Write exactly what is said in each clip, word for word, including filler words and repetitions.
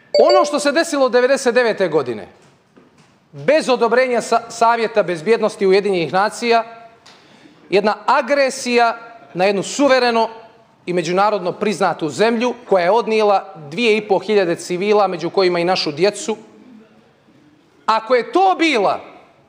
Ono što se desilo devedeset devete. godine, bez odobrenja Savjeta bezbjednosti Ujedinjenih nacija, jedna agresija na jednu suvereno i međunarodno priznatu zemlju koja je odnijela dvije i po hiljade civila, među kojima i našu djecu. Ako je to bila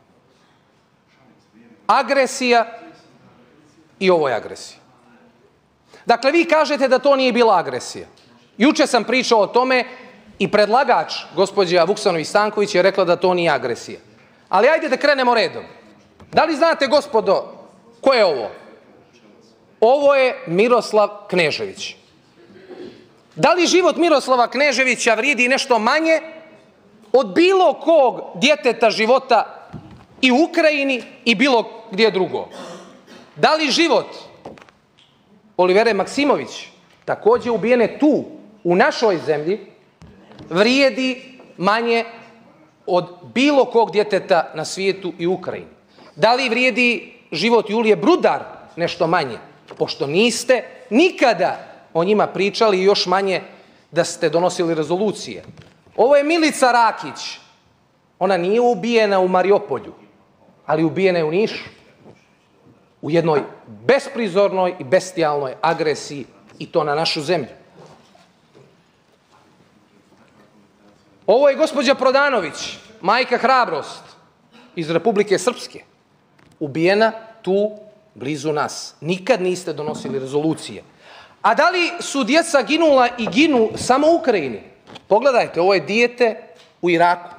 agresija, i ovo je agresija. Dakle, vi kažete da to nije bila agresija. Juče sam pričao o tome i predlagač, gospođa Vuksanović-Stanković, je rekla da to nije agresija. Ali ajde da krenemo redom. Da li znate, gospodo, ko je ovo? Ovo je Miroslav Knežević. Da li život Miroslava Kneževića vrijedi nešto manje od bilo kog djeteta života i u Ukrajini i bilo gdje drugo? Da li život Olivere Maksimović, također ubijene tu, u našoj zemlji, vrijedi manje od bilo kog djeteta na svijetu i u Ukrajini? Da li vrijedi život Julije Brudar nešto manje? Pošto niste nikada o njima pričali i još manje da ste donosili rezolucije. Ovo je Milica Rakić. Ona nije ubijena u Mariupolju, ali ubijena je u Nišu. U jednoj besprizornoj i bestijalnoj agresiji, i to na našu zemlju. Ovo je gospođa Prodanović, majka Hrabrost, iz Republike Srpske. Ubijena tu, blizu nas. Nikad niste donosili rezolucije. A da li su djeca ginula i ginu samo u Ukrajini? Pogledajte, ovo je dijete u Iraku.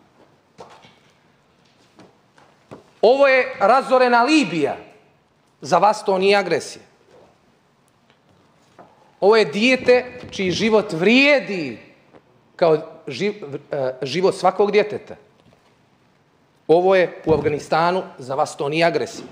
Ovo je razorena Libija. Za vas to nije agresija. Ovo je dijete čiji život vrijedi kao život svakog djeteta. Ovo je u Afganistanu, za vas to nije agresija.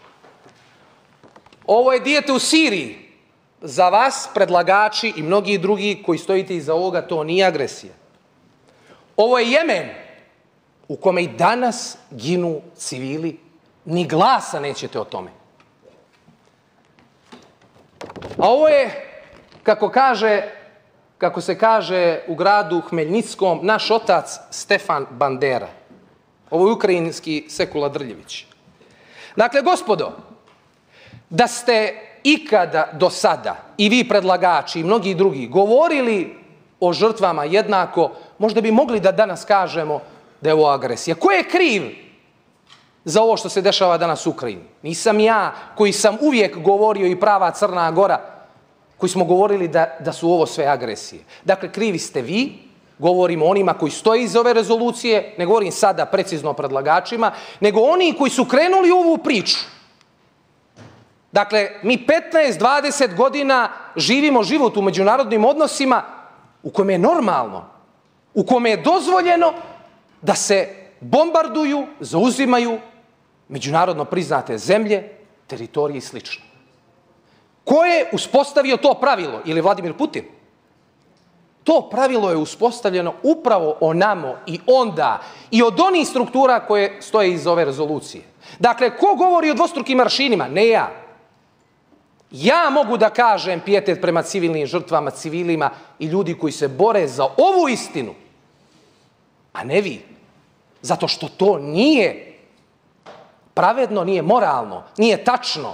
Ovo je dijete u Siriji. Za vas, predlagači i mnogi drugi koji stojite iza ovoga, to nije agresija. Ovo je Jemen, u kome i danas ginu civili. Ni glasa nećete o tome. A ovo je, kako kaže, kako se kaže u gradu Hmeljnickom, naš otac Stefan Bandera. Ovo je ukrajinski Sekula Drljević. Dakle, gospodo, da ste ikada do sada, i vi predlagači i mnogi drugi, govorili o žrtvama jednako, možda bi mogli da danas kažemo da je ovo agresija. Ko je kriv za ovo što se dešava danas u Ukrajini? Nisam ja, koji sam uvijek govorio, i prava Crna Gora, koji smo govorili da, da su ovo sve agresije. Dakle, krivi ste vi, govorimo onima koji stoje iz ove rezolucije, ne govorim sada precizno o predlagačima, nego oni koji su krenuli u ovu priču. Dakle, mi petnaest dvadeset godina živimo život u međunarodnim odnosima u kome je normalno, u kome je dozvoljeno da se bombarduju, zauzimaju međunarodno priznate zemlje, teritorije i sl. Ko je uspostavio to pravilo? Ili Vladimir Putin? To pravilo je uspostavljeno upravo onamo i onda i od onih struktura koje stoje iz ove rezolucije. Dakle, ko govori o dvostrukim aršinima? Ne ja. Ja mogu da kažem pijetet prema civilnim žrtvama, civilima i ljudi koji se bore za ovu istinu, a ne vi. Zato što to nije pravedno, nije moralno, nije tačno.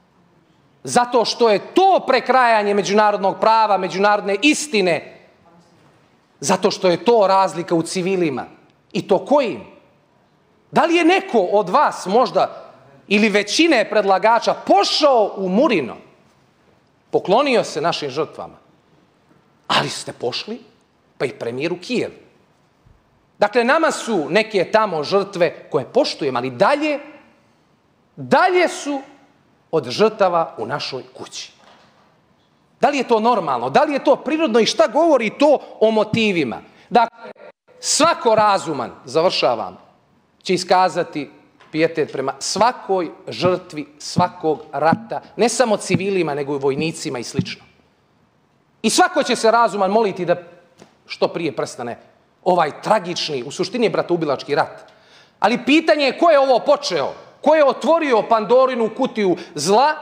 Zato što je to prekrajanje međunarodnog prava, međunarodne istine. Zato što je to razlika u civilima. I to kojim? Da li je neko od vas možda ili većine predlagača pošao u Murino, poklonio se našim žrtvama, ali ste pošli pa i premijer u Kijev? Dakle, nama su neke tamo žrtve koje poštujemo, ali dalje, dalje su od žrtava u našoj kući. Da li je to normalno? Da li je to prirodno i šta govori to o motivima? Dakle, svako razuman, završavam, će iskazati pijetet prema svakoj žrtvi svakog rata, ne samo civilima, nego i vojnicima i slično. I svako će se razuman moliti da što prije prestane ovaj tragični, u suštini je bratoubilački rat. Ali pitanje je ko je ovo počeo, ko je otvorio Pandorinu kutiju zla,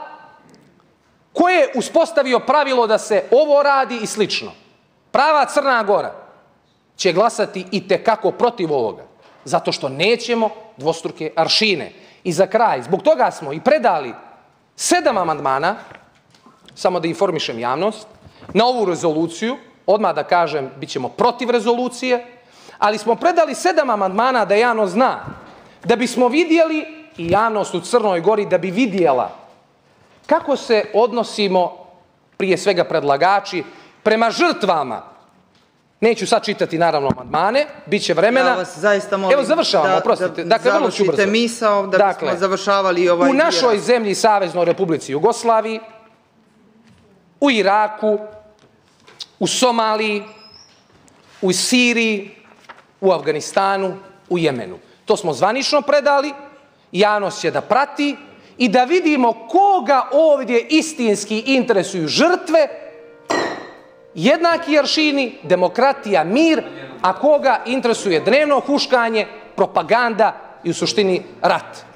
ko je uspostavio pravilo da se ovo radi i slično. Prava Crna Gora. će glasati i tekako protiv ovoga, zato što nećemo dvostruke aršine. I za kraj, zbog toga smo i predali sedam amandmana, samo da informišem javnost, na ovu rezoluciju, odmah da kažem, bit ćemo protiv rezolucije, ali smo predali sedam amandmana da javnost zna, da bismo vidjeli i javnost u Crnoj Gori da bi vidjela kako se odnosimo, prije svega predlagači, prema žrtvama. Neću sad čitati naravno amandmane, bit će vremena. Ja vas zaista molim Evo završavamo, oprostite. Dakle, vrlo ću brzo. završite misao da Dakle, bismo završavali ovaj u našoj dijalog. zemlji, Saveznoj Republici Jugoslaviji, u Iraku, u Somaliji, u Siriji, u Afganistanu, u Jemenu. To smo zvanično predali, javnost će da prati i da vidimo koga ovdje istinski interesuju žrtve, jednaki aršini, demokratija, mir, a koga interesuje dnevno huškanje, propaganda i u suštini rat.